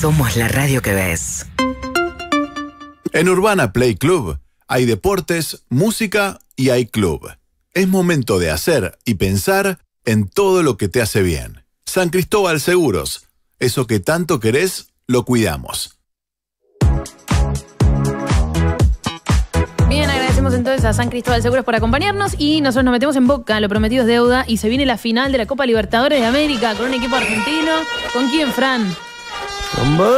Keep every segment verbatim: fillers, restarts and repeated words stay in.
Somos la radio que ves. En Urbana Play Club hay deportes, música y hay club. Es momento de hacer y pensar en todo lo que te hace bien. San Cristóbal Seguros. Eso que tanto querés, lo cuidamos. Bien, agradecemos entonces a San Cristóbal Seguros por acompañarnos y nosotros nos metemos en Boca, lo prometido es deuda, y se viene la final de la Copa Libertadores de América con un equipo argentino. ¿Con quién, Fran? Con Boca,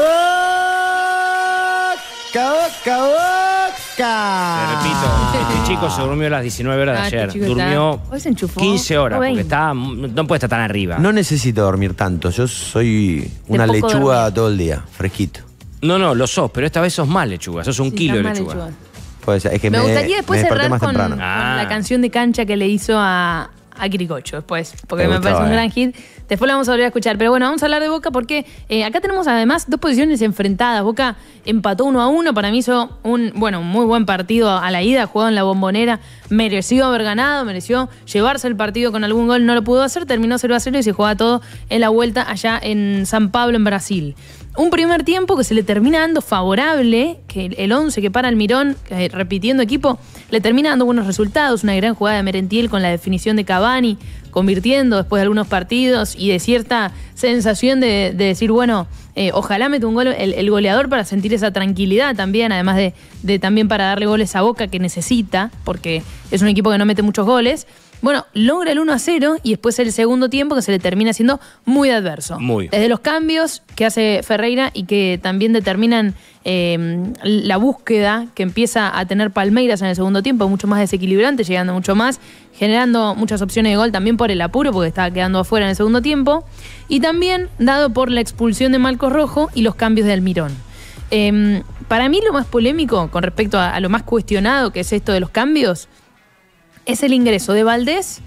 Boca, Boca. Te repito, este chico se durmió a las diecinueve horas de Ah, ayer. este chico Durmió está- hoy se enchufó. quince horas, O porque veinte. está, no puede estar tan arriba. No necesito dormir tanto. Yo soy una poco lechuga dormir. todo el día, fresquito. No, no, lo sos, pero esta vez sos más lechuga. Sos un Sí, kilo de está mal lechuga. lechuga. Puede ser. Es que Me, me, gustaría después me desperté cerrar más con, temprano. con Ah. la canción de cancha que le hizo a, a Quiricocho después, porque Me me gustaba, parece un eh. gran hit. Después la vamos a volver a escuchar. Pero bueno, vamos a hablar de Boca porque eh, acá tenemos además dos posiciones enfrentadas. Boca empató uno a uno. Para mí hizo un, bueno, un muy buen partido a la ida. Jugó en la Bombonera. Mereció haber ganado, mereció llevarse el partido con algún gol. No lo pudo hacer. Terminó cero a cero y se juega todo en la vuelta allá en San Pablo, en Brasil. Un primer tiempo que se le termina dando favorable, que el once que para Almirón, eh, repitiendo equipo, le termina dando buenos resultados. Una gran jugada de Merentiel con la definición de Cavani, convirtiendo después de algunos partidos y de cierta sensación de, de decir, bueno, eh, ojalá mete un gol el, el goleador para sentir esa tranquilidad también, además de, de también para darle goles a Boca que necesita, porque es un equipo que no mete muchos goles. Bueno, logra el uno a cero y después el segundo tiempo que se le termina siendo muy adverso. Muy. Desde los cambios que hace Ferreira y que también determinan eh, la búsqueda que empieza a tener Palmeiras en el segundo tiempo, mucho más desequilibrante, llegando mucho más, generando muchas opciones de gol también por el apuro, porque estaba quedando afuera en el segundo tiempo, y también dado por la expulsión de Marcos Rojo y los cambios de Almirón. Eh, para mí lo más polémico con respecto a, a lo más cuestionado que es esto de los cambios es el ingreso de Valdés,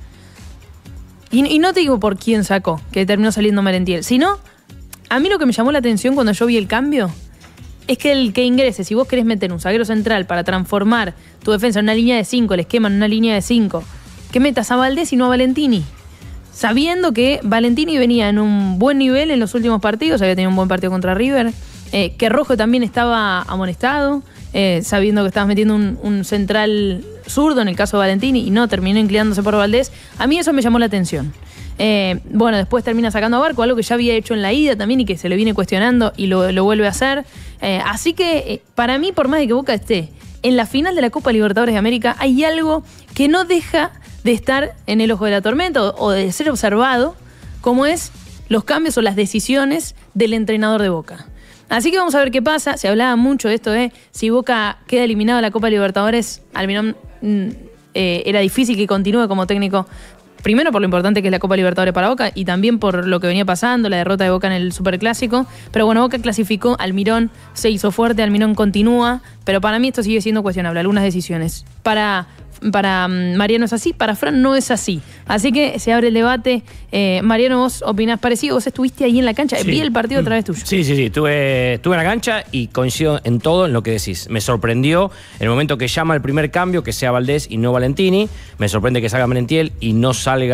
y, y no te digo por quién sacó, que terminó saliendo Merentiel, sino a mí lo que me llamó la atención cuando yo vi el cambio es que el que ingrese, si vos querés meter un zaguero central para transformar tu defensa en una línea de cinco, el esquema en una línea de cinco, que metas a Valdés y no a Valentini, sabiendo que Valentini venía en un buen nivel en los últimos partidos, había tenido un buen partido contra River, eh, que Rojo también estaba amonestado, eh, sabiendo que estabas metiendo un, un central zurdo en el caso de Valentini y no, terminó inclinándose por Valdés. A mí eso me llamó la atención. Eh, bueno, después termina sacando a Barco, algo que ya había hecho en la ida también y que se le viene cuestionando y lo, lo vuelve a hacer. Eh, así que eh, para mí, por más de que Boca esté en la final de la Copa Libertadores de América, hay algo que no deja de estar en el ojo de la tormenta o, o de ser observado, como es los cambios o las decisiones del entrenador de Boca. Así que vamos a ver qué pasa. Se hablaba mucho de esto de si Boca queda eliminado de la Copa Libertadores, Almirón mm, eh, era difícil que continúe como técnico. Primero por lo importante que es la Copa Libertadores para Boca y también por lo que venía pasando, la derrota de Boca en el Superclásico. Pero bueno, Boca clasificó, Almirón se hizo fuerte, Almirón continúa, pero para mí esto sigue siendo cuestionable, algunas decisiones. Para, para um, Mariano es así, para Fran no es así. Así que se abre el debate. Eh, Mariano, vos opinás parecido, vos estuviste ahí en la cancha, Sí. vi el partido a través tuyo. Sí, sí, sí. Estuve, estuve en la cancha y coincido en todo en lo que decís. Me sorprendió el momento que llama el primer cambio, que sea Valdés y no Valentini. Me sorprende que salga Merentiel y no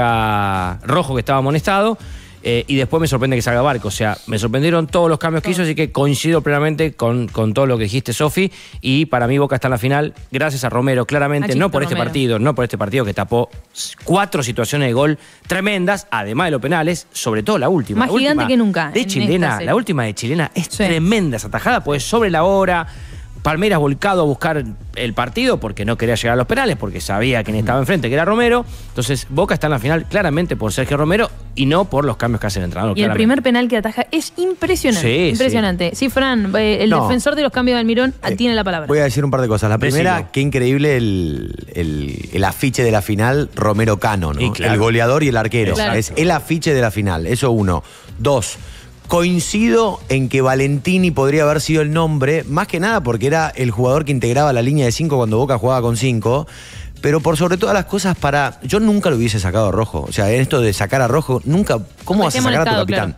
salga Rojo, que estaba amonestado. Eh, y después me sorprende que salga Barco. O sea, me sorprendieron todos los cambios que hizo, así que coincido plenamente con, con todo lo que dijiste, Sofi. Y para mí Boca está en la final gracias a Romero, claramente. Achito No por este Romero. partido, no por este partido que tapó cuatro situaciones de gol tremendas, además de los penales, sobre todo la última. Más la gigante última que nunca De en esta Chilena, serie. la última de Chilena es Sí. tremenda esa tajada, pues sobre la hora. Palmeiras volcado a buscar el partido porque no quería llegar a los penales, porque sabía quién estaba enfrente, que era Romero. Entonces Boca está en la final claramente por Sergio Romero y no por los cambios que hace el entrenador. Y el claramente. primer penal que ataja es impresionante. Sí, impresionante. Sí, Fran, eh, el No. defensor de los cambios de Almirón Eh, tiene la palabra. Voy a decir un par de cosas. La primera, Decilo. qué increíble el, el- el afiche de la final, Romero Cano, ¿no? Y claro. El goleador y el arquero. Claro. Es el afiche de la final, eso uno. Dos, coincido en que Valentini podría haber sido el nombre, más que nada porque era el jugador que integraba la línea de cinco cuando Boca jugaba con cinco. Pero por sobre todas las cosas, para. Yo nunca lo hubiese sacado a Rojo. O sea, en esto de sacar a Rojo, nunca. ¿Cómo vas a Porque sacar a tu molestado, capitán? claro.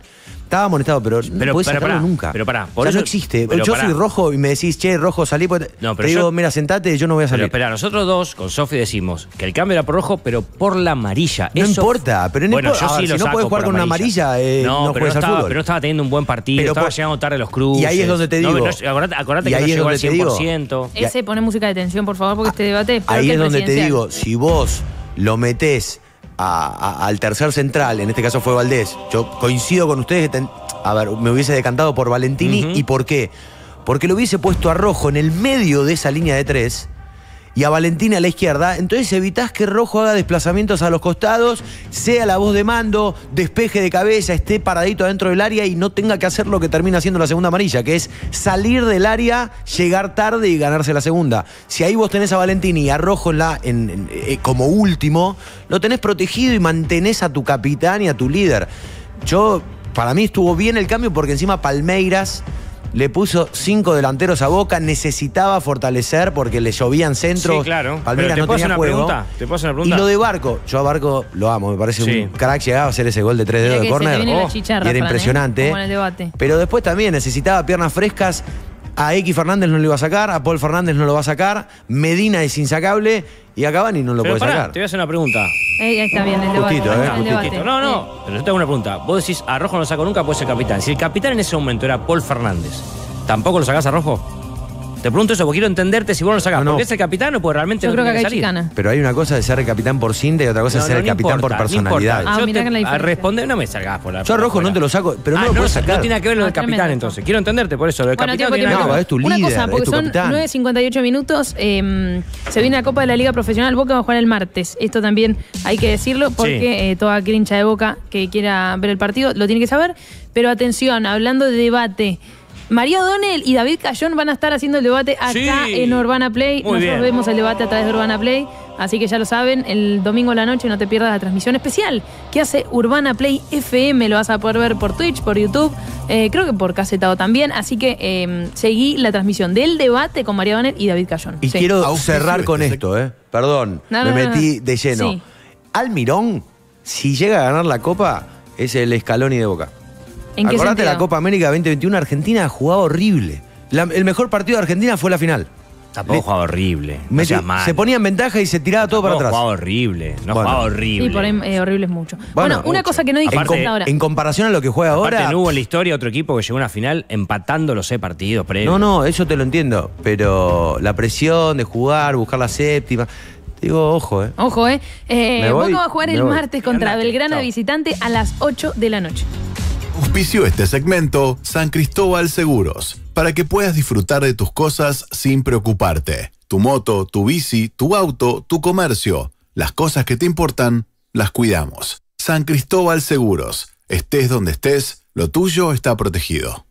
Estaba amonestado, pero, Pero, no podés pero sacarlo pará, nunca. pero pará, por o sea, eso- no existe. pero Yo pará. soy rojo y me decís, che, rojo, salí. Pues, No, te pero digo, yo- mira, sentate, yo no voy a Pero salir. espera, nosotros dos con Sofi decimos que el cambio era por rojo, pero por la amarilla. No Eso- importa, pero no bueno, importa. yo A sí ver, lo si no saco podés jugar por con una amarilla, eh, no pero juegues al estaba, fútbol. pero no estaba teniendo un buen partido, Pero estaba por- llegando tarde los cruces. Y ahí es donde te No, digo. no, acordate acordate Y que ahí no es llegó al donde te cien digo. por ciento. Ese pone música de tensión, por favor, porque este debate es peor Ahí que es el donde te presidencial. digo, si vos lo metés a- a- al tercer central, en este caso fue Valdés, yo coincido con ustedes que ten- a ver, me hubiese decantado por Valentini. Ujú. ¿Y por qué? Porque lo hubiese puesto a Rojo en el medio de esa línea de tres y a Valentini a la izquierda. Entonces evitás que Rojo haga desplazamientos a los costados, sea la voz de mando, despeje de cabeza, esté paradito adentro del área y no tenga que hacer lo que termina haciendo la segunda amarilla, que es salir del área, llegar tarde y ganarse la segunda. Si ahí vos tenés a Valentini y a Rojo en la, en- en- eh, como último, lo tenés protegido y mantenés a tu capitán y a tu líder. Yo, para mí estuvo bien el cambio porque encima Palmeiras le puso cinco delanteros a Boca, necesitaba fortalecer porque le llovían centros. Sí, claro. Palmeiras Pero ¿te no puedo hacer tenía una juego. pregunta? ¿Te puedo hacer una Y pregunta? lo de Barco, yo a Barco lo amo, me parece Sí. un crack, llegaba a hacer ese gol de tres Mira dedos que de se te córner. viene la Oh, chicharra, y era Fran, ¿eh? impresionante. Como en el debate. Pero después también necesitaba piernas frescas. A X Fernández no lo iba a sacar, a Paul Fernández no lo va a sacar, Medina es insacable y a Cavani no lo Pero puede pará, sacar. te voy a hacer una pregunta. Eh, ahí está bien el debate. Justito, ahí eh, está el justito. debate. No, no, Eh, pero yo te hago una pregunta. Vos decís, a Rojo no lo saco nunca, puede ser capitán. Si el capitán en ese momento era Paul Fernández, ¿tampoco lo sacás a Rojo? Te pregunto eso porque quiero entenderte si vos no lo sacás. No, no. ¿Porque es el capitán o porque realmente Yo no creo que tiene acá hay salir? chicana. Pero hay una cosa de ser el capitán por cinta y otra cosa No, de ser no, el no capitán importa, por personalidad. No Ah, importa. mirá Yo que la te diferencia. responde, no me salgas por la. Yo a Rojo por no la- te lo saco, pero no Ah, lo no, puedes no sacar. tiene nada que ver lo del Ah, capitán tremendo. entonces. Quiero entenderte por eso. Lo del Bueno, capitán tiempo, no tiene tiempo, nada que No, ver. es tu Una líder, cosa, es porque tu son capitán. nueve cincuenta y ocho minutos. eh, se viene la Copa de la Liga Profesional. Boca va a jugar el martes. Esto también hay que decirlo porque eh, todo aquel hincha de Boca que quiera ver el partido lo tiene que saber. Pero atención, hablando de debate. María O'Donnell y David Cayón van a estar haciendo el debate acá Sí. en Urbana Play. Muy Nosotros bien. vemos el debate a través de Urbana Play. Así que ya lo saben, el domingo a la noche no te pierdas la transmisión especial que hace Urbana Play F M. Lo vas a poder ver por Twitch, por YouTube, eh, creo que por Casetado también. Así que eh, seguí la transmisión del debate con María O'Donnell y David Cayón. Y Sí. quiero Auspicio cerrar con este esto, ¿eh? Perdón, No, me no, no, metí no. de lleno. Sí. Almirón, si llega a ganar la Copa, es el Scaloni de Boca. ¿En qué Acordate sentido? la Copa América veinte veintiuno, Argentina jugaba horrible. La- el mejor partido de Argentina fue la final. Tampoco Le- jugaba horrible. No Meti- seas malo. se ponía en ventaja y se tiraba todo para Tampoco atrás. jugaba horrible. No Bueno. jugaba horrible. Sí, por ahí eh, horrible es mucho. Bueno, Bueno, una mucho. cosa que no dije En, Aparte, hasta ahora. en comparación a lo que juega Aparte, ahora. no hubo en la historia otro equipo que llegó a una final empatando los seis partidos previos. No, no, eso te lo entiendo. Pero la presión de jugar, buscar la séptima. Digo, ojo, ¿eh? Ojo, ¿eh? eh Me voy, Boca va a jugar me el voy. martes contra Andate, Belgrano de chao. visitante a las ocho de la noche. Auspició este segmento San Cristóbal Seguros, para que puedas disfrutar de tus cosas sin preocuparte. Tu moto, tu bici, tu auto, tu comercio. Las cosas que te importan, las cuidamos. San Cristóbal Seguros. Estés donde estés, lo tuyo está protegido.